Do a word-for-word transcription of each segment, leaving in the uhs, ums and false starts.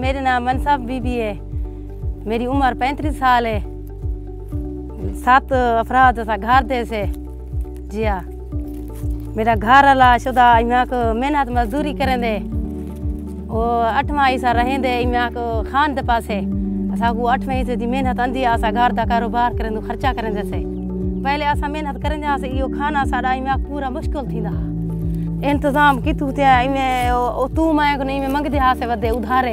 मेरा नाम मनसाब बीबी है। मेरी उम्र पैंतीस साल है। सात अफराद असा घर दे से जी हाँ। मेरा घर वाला शुदा इमाक मेहनत मजदूरी करें दे वो अठवा हिस्सा रहें दे इमाक खान दे पासे असा को अठवें हिस्से की मेहनत आंदी असा घर का कारोबार करें खर्चा करें से पहले असा मेहनत करें से यो खाना साडा इमाक पूरा मुश्किल थी इंतजाम कितू थे इमें तू मैं को नहीं मंगते हाँ से वधे उधारे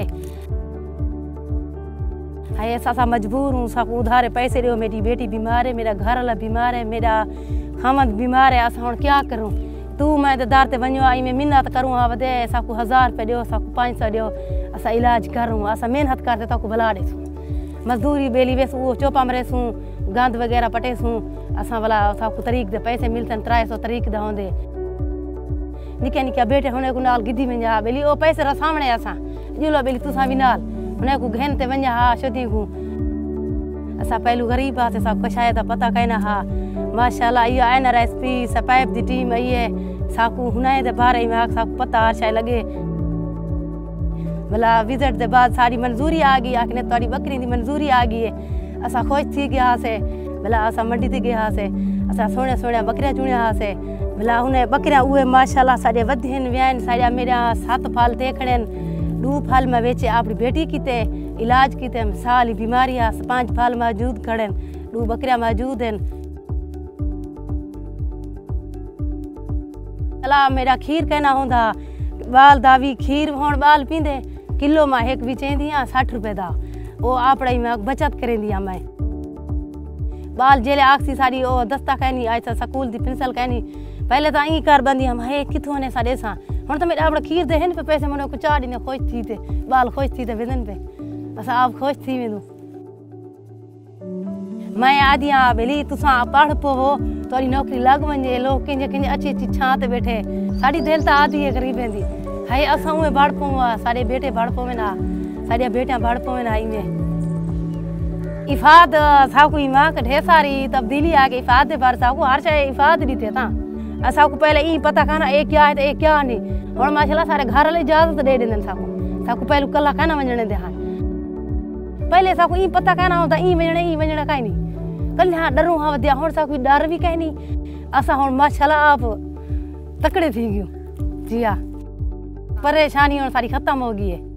है असा मजबूर हूँ सब उधारे पैसे दो। मेरी बेटी बीमार है, मेरा घर वाला बीमार है, मेरा खामद बीमार है। असा हम क्या करूँ तू मैं तो दार ते वञो आई में मिन्नत करूँ हाँ वधे साकू हज़ार रुपये दियो साकू पाँच सौ दियो असा इलाज करूँ असा मेहनत करते ताकू भला ॾिसूं मजदूरी बेली वेसूं वो चौपा में रेसूं गंद वगैरह पटेसूं असा भला साकू तरीक दे पैसे मिलतन त्राए सौ तरीक दा होंदे निके निके बेटे हुने को नाल गिद्दी में जा बेली ओ पैसे रा सामने असा जुलो बेली तुसा भी नाल हुने को घेन ते वञा हा शुदी को असा पहलू गरीब आते सब कशायद पता कहना हा माशाल्लाह ये एन आर एस पी सपाइप दी टीम आई है साकू हुने दे बारे में साकू पता हर शाय लगे भला विजिट दे बाद सारी मंजूरी आ गई आखने तोड़ी बकरी दी मंजूरी आ गई है असा खुश थी गया से भला असा मंडी ते गया से असा सोने सोने बकरियां चुनिया से भला हुने बकरियां उहे माशाल्लाह साडे वधिन व्यान साडा मेरा सात फाल देखणन दो फाल में बेचे अपनी बेटी कीते इलाज कीते साल बीमारी आ पांच फाल मौजूद खड़न दो बकरियां मौजूद हैं अला मेरा खीर कहना होंदा बाल दावी खीर होण बाल पींदे किलो में एक भी चेंदी आ साठ रुपए दा वो आपड़े में बचत करेंदी आ मैं बाल जेले आखसी सारी ओ दस्ता कहनी आई सा स्कूल दी पेंसिल कहनी पहले तो ई कर बंदी हम है किथों ने साडे सा हुन तो मेरा आपड़ा खीर दे हन पे पैसे मने को चाड़ी ने खुश थी ते बाल खुश थी ते वेदन पे असा आप खुश थी वेदो मैं आदिया बेली तुसा पढ़ पवो तोरी नौकरी लग वने लोग किंजे किंजे अच्छी अच्छी छां ते बैठे साडी दिल ता आदी है गरीब वेंदी है असा उए बड़ पवा साडे बेटे बड़ पवे ना साडे बेटा बड़ पवे ना इमे इफाद साकू इमा के ढेर सारी तब्दीली आ गई इफाद दे बार साकू हर शय इफाद दी थे ता असा को पहले ई पता कहना एक क्या है तो एक क्या नहीं और माशाल्लाह सारे घर वाले इजाजत दे देन साकू साकू पहले कला कहना वजने दे हां पहले साकू ई पता कहना होता ई वजने ई वजने काई नहीं कल हां डरू हां वदिया हुन साकू डर भी कहनी असा हुन माशाल्लाह आप तकड़े थी गयो जी हां परेशानी हुन सारी खत्म हो गई है।